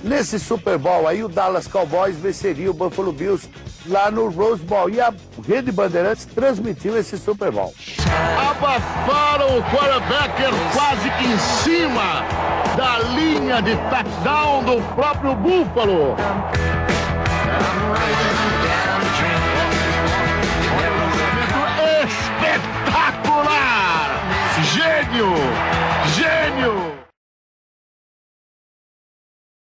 Nesse Super Bowl aí, o Dallas Cowboys venceria o Buffalo Bills lá no Rose Bowl. E a Rede Bandeirantes transmitiu esse Super Bowl. Abafaram o quarterback quase que em cima da linha de touchdown do próprio Buffalo. Espetacular! Gênio!